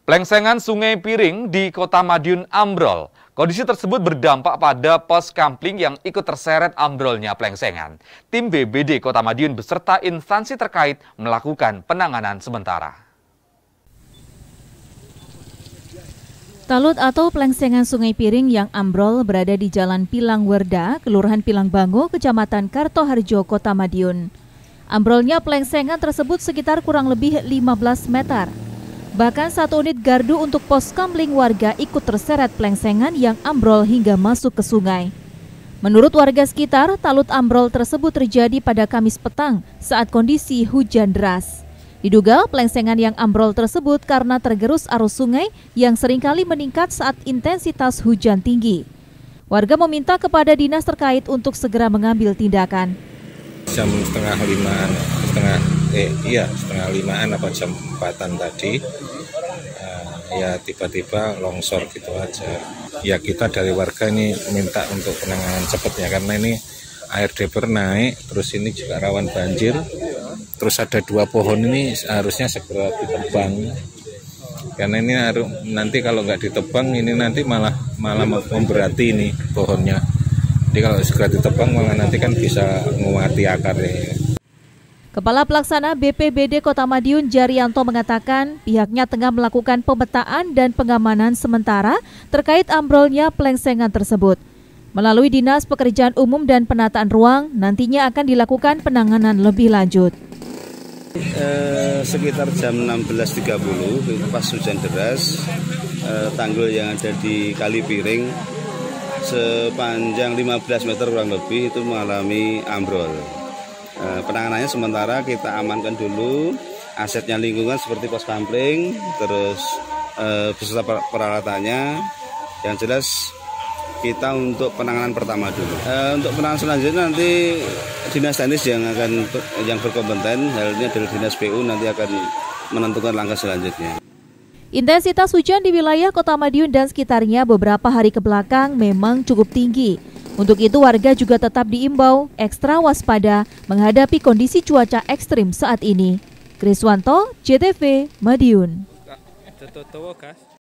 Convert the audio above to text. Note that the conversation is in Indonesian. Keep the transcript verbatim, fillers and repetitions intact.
Plengsengan Sungai Piring di Kota Madiun ambrol. Kondisi tersebut berdampak pada pos kampling yang ikut terseret ambrolnya plengsengan. Tim B B D Kota Madiun beserta instansi terkait melakukan penanganan sementara. Talut atau plengsengan Sungai Piring yang ambrol berada di Jalan Pilang Werda, Kelurahan Pilang Bango, Kecamatan Kartoharjo, Kota Madiun. Ambrolnya plengsengan tersebut sekitar kurang lebih lima belas meter. Bahkan satu unit gardu untuk pos kamling warga ikut terseret plengsengan yang ambrol hingga masuk ke sungai. Menurut warga sekitar, talut ambrol tersebut terjadi pada Kamis petang saat kondisi hujan deras. Diduga plengsengan yang ambrol tersebut karena tergerus arus sungai yang seringkali meningkat saat intensitas hujan tinggi. Warga meminta kepada dinas terkait untuk segera mengambil tindakan. Jam setengah limaan, setengah eh iya setengah limaan apa jam empatan tadi, uh, ya tiba-tiba longsor gitu aja. Ya kita dari warga ini minta untuk penanganan cepat ya, karena ini air debur naik, terus ini juga rawan banjir. Terus ada dua pohon ini harusnya segera ditebang, karena ini harus nanti kalau nggak ditebang ini nanti malah malah memberati ini pohonnya. Jadi kalau segera ditebang malah nanti kan bisa menguati akarnya. Kepala Pelaksana B P B D Kota Madiun Jaryanto mengatakan pihaknya tengah melakukan pemetaan dan pengamanan sementara terkait ambrolnya plengsengan tersebut. Melalui Dinas Pekerjaan Umum dan Penataan Ruang, nantinya akan dilakukan penanganan lebih lanjut. Eh, sekitar jam enam belas tiga puluh pas hujan deras, eh, tanggul yang ada di Kali Piring sepanjang lima belas meter kurang lebih itu mengalami ambrol. Eh, penanganannya sementara kita amankan dulu asetnya lingkungan seperti pos kampling, terus eh, beserta peralatannya. Yang jelas kita untuk penanganan pertama dulu. E, untuk penanganan selanjutnya nanti dinas teknis yang akan yang berkompeten, halnya dari dinas P U nanti akan menentukan langkah selanjutnya. Intensitas hujan di wilayah Kota Madiun dan sekitarnya beberapa hari kebelakang memang cukup tinggi. Untuk itu warga juga tetap diimbau ekstra waspada menghadapi kondisi cuaca ekstrim saat ini. Kriswanto, J T V, Madiun.